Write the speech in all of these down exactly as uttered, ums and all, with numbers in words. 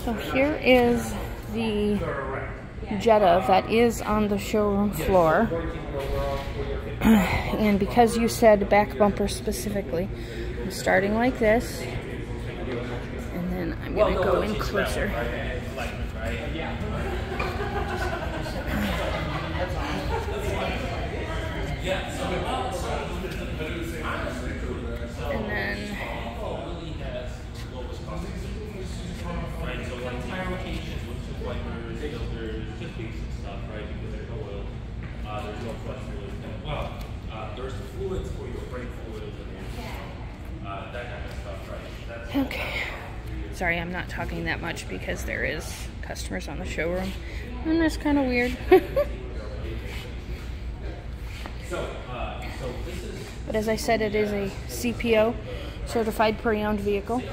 So here is the Jetta that is on the showroom floor. And because you said back bumper specifically, I'm starting like this. And then I'm going to go in closer. And then well, uh, there's the fluids for your brake fluids and uh, that kind of stuff, right? That's okay. Sorry, I'm not talking that much because there is customers on the showroom, and that's kind of weird. But as I said, it is a C P O, certified pre-owned vehicle.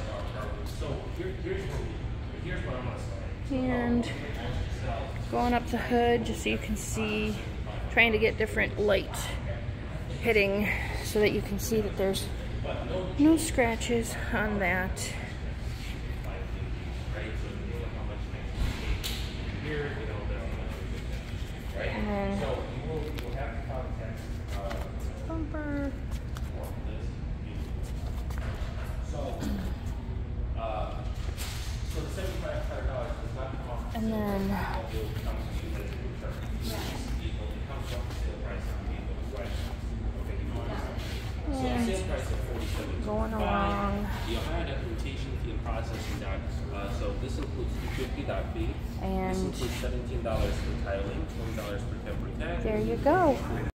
And going up the hood just so you can see, trying to get different light hitting so that you can see that there's no scratches on that. And then bumper. And then and going along. You'll have that rotation fee and processing dock. Uh, so this includes the fifty dock fee. And this includes seventeen dollars for tiling, twenty dollars for temporary tag. there you go.